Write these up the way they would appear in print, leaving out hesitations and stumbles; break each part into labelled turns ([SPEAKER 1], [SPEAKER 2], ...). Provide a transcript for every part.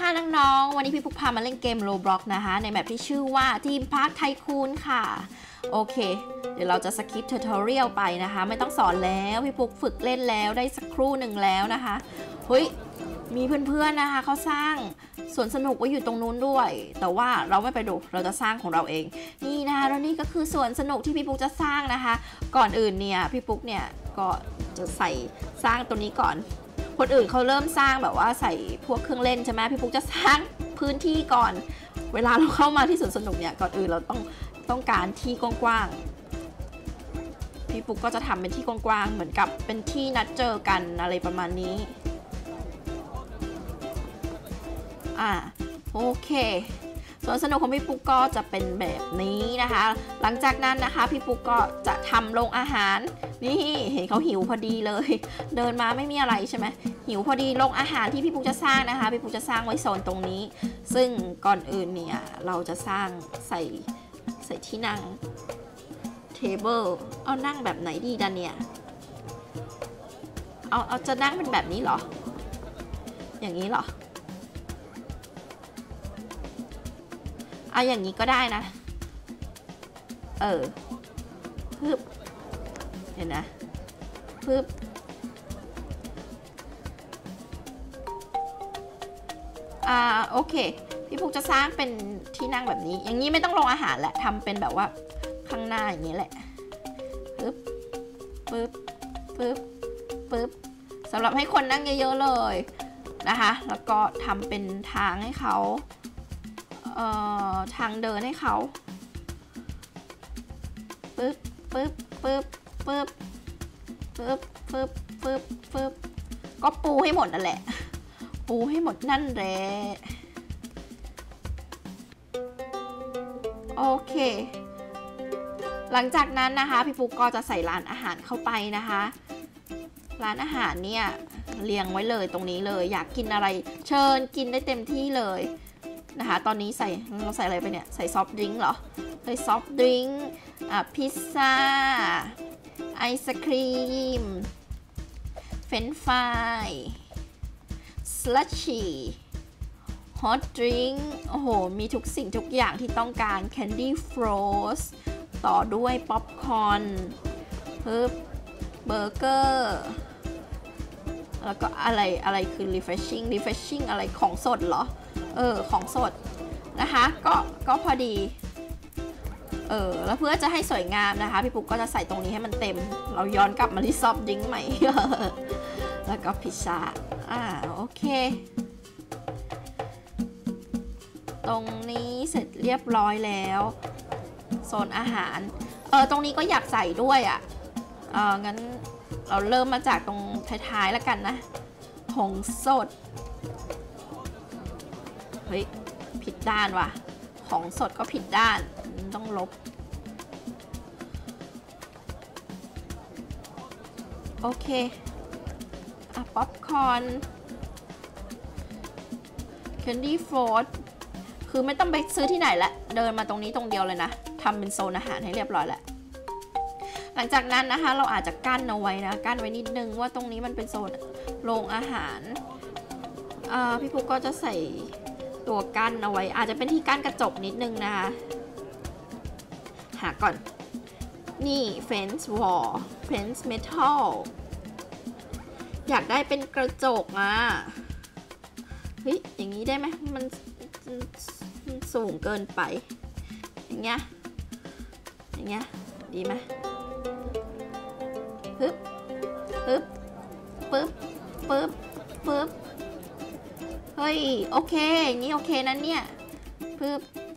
[SPEAKER 1] ค่ะน้องๆวันนี้พี่ปุ๊กพามาเล่นเกม Roblox นะคะในแบบที่ชื่อว่าทีมพาร์คไทคูนค่ะโอเคเดี๋ยวเราจะสคิป tutorial ไปนะคะไม่ต้องสอนแล้วพี่ปุ๊กฝึกเล่นแล้วได้สักครู่หนึ่งแล้วนะคะเฮ้ยมีเพื่อนๆนะคะเขาสร้างสวนสนุกไว้อยู่ตรงนู้นด้วยแต่ว่าเราไม่ไปดูเราจะสร้างของเราเองนี่นะคะแล้วนี่ก็คือสวนสนุกที่พี่ปุ๊กจะสร้างนะคะก่อนอื่นเนี่ยพี่ปุ๊กเนี่ยก็จะสร้างตัวนี้ก่อนคนอื่นเขาเริ่มสร้างแบบว่าใส่พวกเครื่องเล่นใช่ไหมพี่ปุ๊กจะสร้างพื้นที่ก่อนเวลาเราเข้ามาที่สวนสนุกเนี่ยก่อนอื่นเราต้องการที่กว้างๆพี่ปุ๊กก็จะทำเป็นที่กว้างๆเหมือนกับเป็นที่นัดเจอกันอะไรประมาณนี้โอเคสวนสนุกของพี่ปุ๊กก็จะเป็นแบบนี้นะคะหลังจากนั้นนะคะพี่ปุ๊กก็จะทำโรงอาหารนี่เห็นเขาหิวพอดีเลยเดินมาไม่มีอะไรใช่ไหมหิวพอดีโรงอาหารที่พี่ปุ๊กจะสร้างนะคะพี่ปุ๊กจะสร้างไว้โซนตรงนี้ซึ่งก่อนอื่นเนี่ยเราจะสร้างใส่ที่นั่งเทเบิลเอานั่งแบบไหนดีดันเนี่ยเอาจะนั่งเป็นแบบนี้เหรออย่างนี้เหรออย่างนี้ก็ได้นะปึ๊บเห็นนะปึ๊บโอเคพี่ปุ๊กจะสร้างเป็นที่นั่งแบบนี้อย่างนี้ไม่ต้องลงอาหารแหละทำเป็นแบบว่าข้างหน้าอย่างนี้แหละปึ๊บปึ๊บปึ๊บปึ๊บสำหรับให้คนนั่งเยอะๆเลยนะคะแล้วก็ทำเป็นทางให้เขาทางเดินให้เขาปึ๊บปึ๊บปึ๊บปึ๊บปึ๊บปึ๊บปึ๊บปึ๊บก็ปูให้หมดนั่นแหละปูให้หมดนั่นแหละโอเคหลังจากนั้นนะคะพี่ปุ๊กก็จะใส่ร้านอาหารเข้าไปนะคะร้านอาหารเนี่ยเรียงไว้เลยตรงนี้เลยอยากกินอะไรเชิญกินได้เต็มที่เลยนะคะตอนนี้เราใส่อะไรไปเนี่ยใส่ซอฟต์ดริงก์เหรอใส่ซอฟต์ดริงก์พิซซ่าไอศครีมเฟรนช์ฟรายสลัชชี่ฮอตดริงก์โอ้โหมีทุกสิ่งทุกอย่างที่ต้องการแคนดี้ฟรอสต่อด้วยป๊อปคอร์นเบอร์เกอร์แล้วก็อะไรคือ refreshing อะไรของสดเหรอของสดนะคะก็พอดีแล้วเพื่อจะให้สวยงามนะคะพี่ปุ๊กก็จะใส่ตรงนี้ให้มันเต็มเราย้อนกลับมาที่ซอฟต์ดริงก์ใหม่ แล้วก็พิซซ่าโอเคตรงนี้เสร็จเรียบร้อยแล้วโซนอาหารตรงนี้ก็อยากใส่ด้วยงั้นเราเริ่มมาจากตรงท้ายๆแล้วกันนะผงสดเฮ้ยผิดด้านว่ะของสดก็ผิดด้านต้องลบโอเคป๊อปคอร์นแคนดี้โฟร์คือไม่ต้องไปซื้อที่ไหนละเดินมาตรงนี้ตรงเดียวเลยนะทำเป็นโซนอาหารให้เรียบร้อยแล้วหลังจากนั้นนะคะเราอาจจะกั้นเอาไว้นะกั้นไว้นิดนึงว่าตรงนี้มันเป็นโซนโรงอาหารพี่ปุ๊กก็จะใส่ตัวกั้นเอาไว้อาจจะเป็นที่กั้นกระจกนิดนึงนะคะหาก่อนนี่ fence wall fence metal อยากได้เป็นกระจกเฮ้ยอย่างนี้ได้ไหมมันสูงเกินไปอย่างเงี้ยดีไหมปึ๊บปึ๊บปึ๊บปึ๊บปึ๊บเฮ้ยโอเคอย่างนี้โอเคนั้นเนี่ยปึ๊บ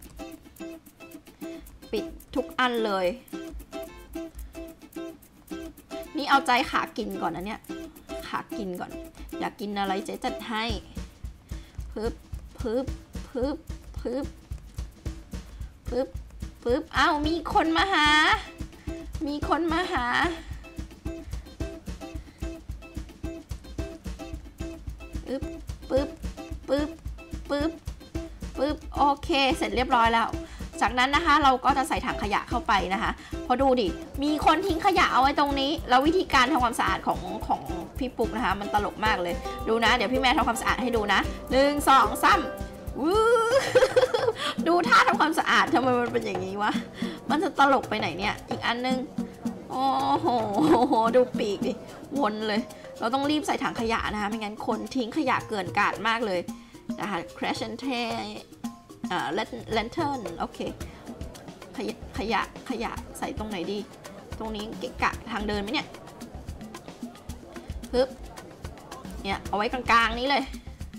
[SPEAKER 1] ปิดทุกอันเลยนี่เอาใจขากินก่อนนะเนี่ยขากินก่อนอยากกินอะไรเจ๊จัดให้ปึ๊บปึ๊บปึ๊บปึ๊บปึ๊บปึ๊บมีคนมาหาปึ๊บปึ๊บปึ๊บปึ๊บปึ๊บโอเคเสร็จเรียบร้อยแล้วจากนั้นนะคะเราก็จะใส่ถังขยะเข้าไปนะคะพอดูดิมีคนทิ้งขยะเอาไว้ตรงนี้แล้ววิธีการทำความสะอาดของพี่ปุ๊กนะคะมันตลกมากเลยดูนะเดี๋ยวพี่แม่ทำความสะอาดให้ดูนะ1 2 3วู้ดูท่าทำความสะอาดทำไมมันเป็นอย่างนี้วะมันจะตลกไปไหนเนี่ยอีกอันนึงโอ้โหดูปีกดิวนเลยเราต้องรีบใส่ถังขยะนะคะไม่งั้นคนทิ้งขยะเกินกาดมากเลยนะคะ crash and tear lantern โอเคขยะใส่ตรงไหนดีตรงนี้เกะกะทางเดินไหมเนี่ยปึ๊บเนี่ยเอาไว้กลางๆนี้เลย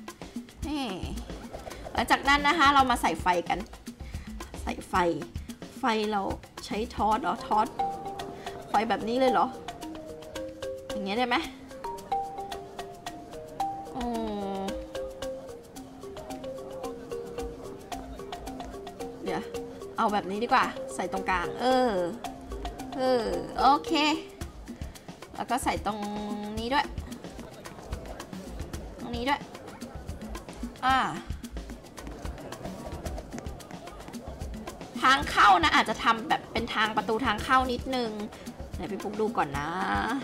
[SPEAKER 1] หลังจากนั้นนะคะเรามาใส่ไฟกันใส่ไฟเราใช้ทอสเหรอทอสไฟแบบนี้เลยเหรออย่างเงี้ยได้ไหมเดี๋ยวเอาแบบนี้ดีกว่าใส่ตรงกลางโอเคแล้วก็ใส่ตรงนี้ด้วยตรงนี้ด้วยทางเข้านะอาจจะทำแบบเป็นทางประตูทางเข้านิดนึงไหนพี่ปุ๊กดูก่อนนะ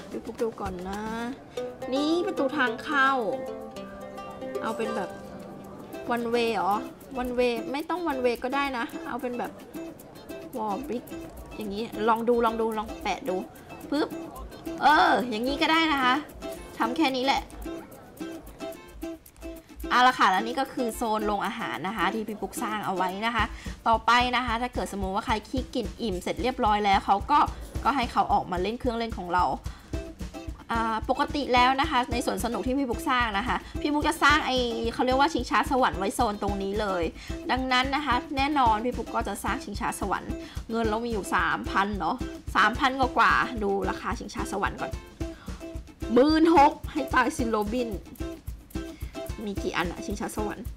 [SPEAKER 1] นี่ประตูทางเข้าเอาเป็นแบบ one way เหรอ one way ไม่ต้อง one way ก็ได้นะเอาเป็นแบบ wall brick อย่างนี้ลองแปะดูปึ๊บอย่างนี้ก็ได้นะคะทำแค่นี้แหละเอาละค่ะแล้วนี่ก็คือโซนโรงอาหารนะคะที่พี่ปุ๊กสร้างเอาไว้นะคะต่อไปนะคะถ้าเกิดสมมติว่าใครขี้กินอิ่มเสร็จเรียบร้อยแล้วเขาก็ให้เขาออกมาเล่นเครื่องเล่นของเราปกติแล้วนะคะในสวนสนุกที่พี่ปุ๊กสร้างนะคะพี่ปุ๊กจะสร้างเขาเรียกว่าชิงช้าสวรรค์ไว้โซนตรงนี้เลยดังนั้นนะคะแน่นอนพี่ปุ๊กก็จะสร้างชิงช้าสวรรค์เงินเรามีอยู่ 3,000 เนาะ 3,000 กว่าดูราคาชิงช้าสวรรค์ก่อน 16,000 ให้ตายซินโรบินมีกี่อันอะชิงช้าสวรรค์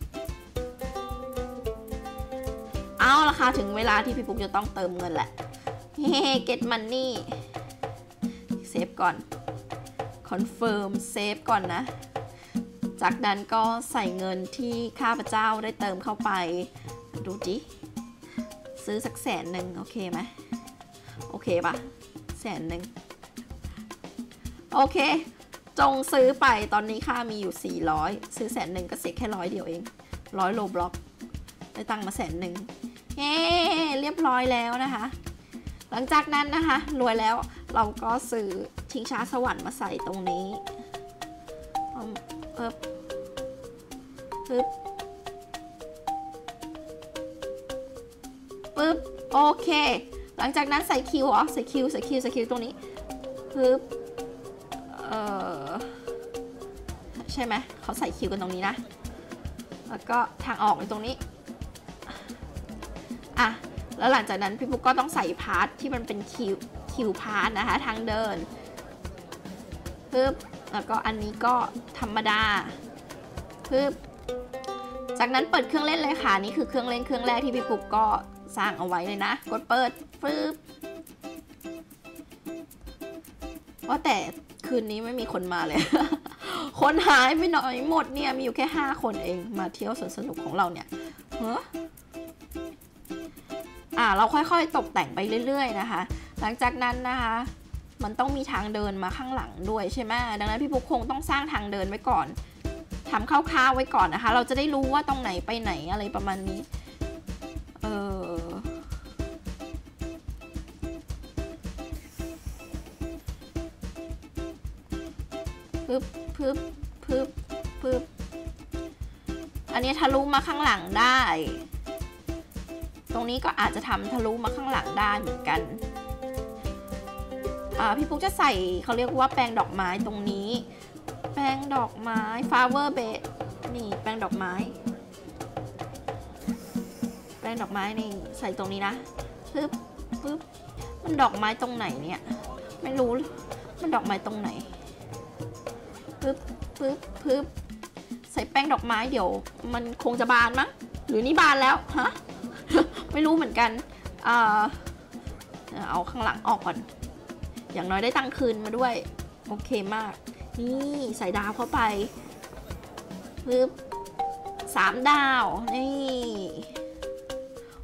[SPEAKER 1] เอาราคาถึงเวลาที่พี่ปุ๊กจะต้องเติมเงินแหละget money เซฟก่อนconfirm เซฟก่อนนะจากนั้นก็ใส่เงินที่ข้าพเจ้าได้เติมเข้าไปดูดิซื้อสัก100,000โอเคไหมโอเคปะ100,000โอเคจงซื้อไปตอนนี้ค่ามีอยู่400ซื้อ100,000ก็เสียแค่100เดียวเอง100โลบล็อกได้ตังค์มา100,000เรียบร้อยแล้วนะคะหลังจากนั้นนะคะรวยแล้วเราก็ซื้อชิงช้าสวรรค์มาใส่ตรงนี้ปึ๊บโอเคหลังจากนั้นใส่คิวใส่คิวตรงนี้ปึ๊บใช่ไหมเขาใส่คิวกันตรงนี้นะแล้วก็ทางออกในตรงนี้แล้วหลังจากนั้นพี่ปุ๊กก็ต้องใส่พาร์ทที่มันเป็นคิวพาร์ทนะคะทางเดินปึ๊บแล้วก็อันนี้ก็ธรรมดาปึ๊บจากนั้นเปิดเครื่องเล่นเลยค่ะนี่คือเครื่องเล่นเครื่องแรกที่พี่ปุ๊กก็สร้างเอาไว้เลยนะกดเปิดปึ๊บว่าแต่คืนนี้ไม่มีคนมาเลย คนหายไปหน่อยหมดเนี่ยมีอยู่แค่5 คนเองมาเที่ยวสวนสนุกของเราเนี่ยเราค่อยๆตกแต่งไปเรื่อยๆนะคะหลังจากนั้นนะคะมันต้องมีทางเดินมาข้างหลังด้วยใช่ไหมดังนั้นพี่ปุ๊กคงต้องสร้างทางเดินไว้ก่อนทำคร่าวๆไว้ก่อนนะคะเราจะได้รู้ว่าตรงไหนไปไหนอะไรประมาณนี้ปึ๊บอันนี้ทะลุมาข้างหลังได้ตรงนี้ก็อาจจะทำทะลุมาข้างหลังได้เหมือนกันพี่ปุ๊กจะใส่เขาเรียกว่าแปลงดอกไม้ตรงนี้แปลงดอกไม้ flower bed นี่แปลงดอกไม้นี่ใส่ตรงนี้นะปึ๊บมันดอกไม้ตรงไหนเนี่ยไม่รู้มันดอกไม้ตรงไหนปึ๊บใส่แป้งดอกไม้เดี๋ยวมันคงจะบานมั้งหรือนี่บานแล้วฮะ ไม่รู้เหมือนกันเอาข้างหลังออกก่อนอย่างน้อยได้ตังค์คืนมาด้วยโอเคมากนี่ใส่ดาวเข้าไปปึ๊บ3 ดาวนี่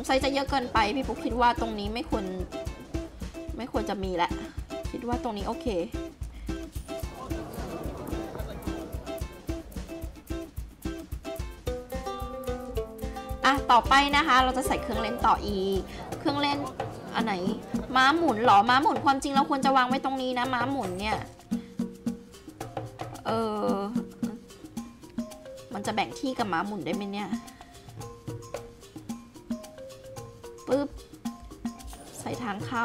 [SPEAKER 1] งสัยจะเยอะเกินไปพี่ปุ๊กคิดว่าตรงนี้ไม่ควรจะมีแหละคิดว่าตรงนี้โอเคต่อไปนะคะเราจะใส่เครื่องเล่นต่ออีกเครื่องเล่นอันไหนม้าหมุนหรอม้าหมุนความจริงเราควรจะวางไว้ตรงนี้นะม้าหมุนเนี่ยมันจะแบ่งที่กับม้าหมุนได้ไหมเนี่ยปึ๊บใส่ทางเข้า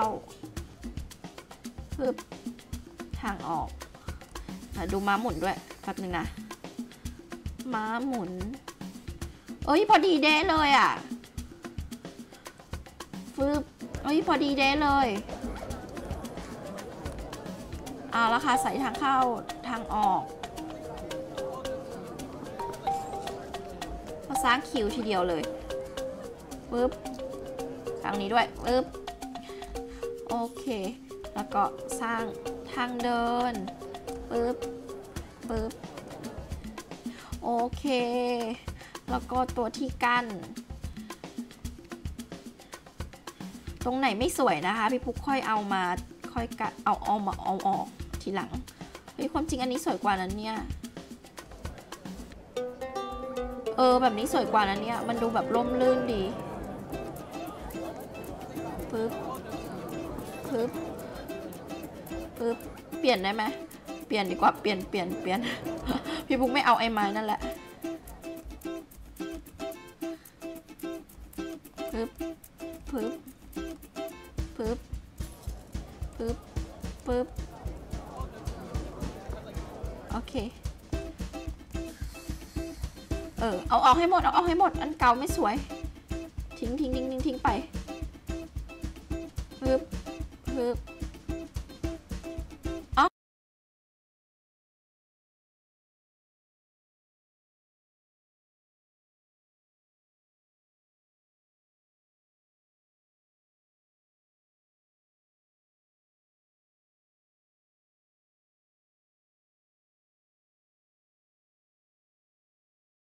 [SPEAKER 1] ปึ๊บทางออกดูม้าหมุนด้วยแป๊บนึงนะม้าหมุนพอดีเด้เลยอ่ะปึ๊บพอดีเด้เลยเอาละค่ะใส่ทางเข้าทางออกสร้างคิวทีเดียวเลยปึ๊บทางนี้ด้วยปึ๊บโอเคแล้วก็สร้างทางเดินปึ๊บปึ๊บโอเคแล้วก็ตัวที่กั้นตรงไหนไม่สวยนะคะพี่ปุ๊กค่อยเอามาค่อยกัดเอาออกทีหลังความจริงอันนี้สวยกว่านั้นเนี่ยแบบนี้สวยกว่านั้นเนี่ยมันดูแบบร่มรื่นดีปึ๊บปึ๊บปึ๊บเปลี่ยนได้ไหมเปลี่ยนดีกว่าเปลี่ยนพี่ปุ๊กไม่เอาไอ้ไม้นั่นแหละปึ๊บปึ๊บปึ๊บปึ๊บปึ๊บโอเคเอาออกให้หมดอันเก่าไม่สวยทิ้งไปปึ๊บปึ๊บ